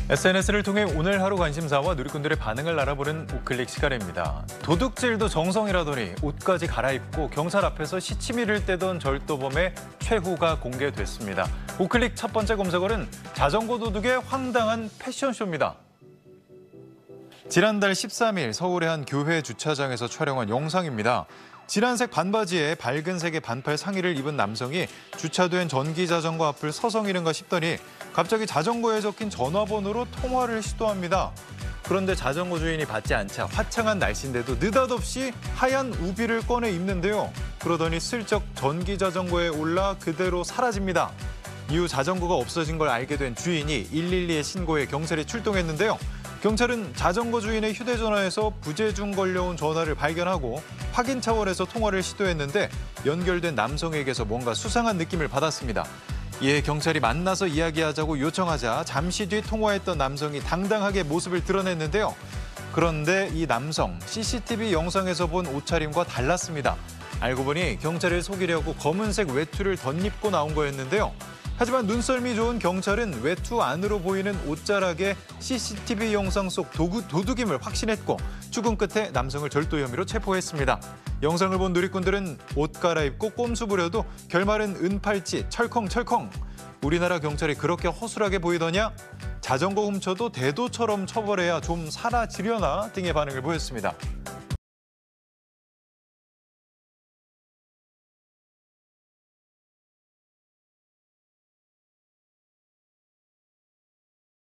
SNS를 통해 오늘 하루 관심사와 누리꾼들의 반응을 알아보는 우클릭 시간입니다. 도둑질도 정성이라더니 옷까지 갈아입고 경찰 앞에서 시치미를 떼던 절도범의 최후가 공개됐습니다. 우클릭 첫 번째 검색어는 자전거 도둑의 황당한 패션쇼입니다. 지난달 13일 서울의 한 교회 주차장에서 촬영한 영상입니다. 진한색 반바지에 밝은색의 반팔 상의를 입은 남성이 주차된 전기자전거 앞을 서성이는가 싶더니 갑자기 자전거에 적힌 전화번호로 통화를 시도합니다. 그런데 자전거 주인이 받지 않자 화창한 날씨인데도 느닷없이 하얀 우비를 꺼내 입는데요. 그러더니 슬쩍 전기자전거에 올라 그대로 사라집니다. 이후 자전거가 없어진 걸 알게 된 주인이 112에 신고해 경찰이 출동했는데요. 경찰은 자전거 주인의 휴대전화에서 부재중 걸려온 전화를 발견하고 확인 차원에서 통화를 시도했는데 연결된 남성에게서 뭔가 수상한 느낌을 받았습니다. 이에 경찰이 만나서 이야기하자고 요청하자 잠시 뒤 통화했던 남성이 당당하게 모습을 드러냈는데요. 그런데 이 남성, CCTV 영상에서 본 옷차림과 달랐습니다. 알고 보니 경찰을 속이려고 검은색 외투를 덧입고 나온 거였는데요. 하지만 눈썰미 좋은 경찰은 외투 안으로 보이는 옷자락에 CCTV 영상 속 도둑임을 확신했고 추궁 끝에 남성을 절도 혐의로 체포했습니다. 영상을 본 누리꾼들은 옷 갈아입고 꼼수 부려도 결말은 은팔찌 철컹철컹. 우리나라 경찰이 그렇게 허술하게 보이더냐? 자전거 훔쳐도 대도처럼 처벌해야 좀 사라지려나 등의 반응을 보였습니다.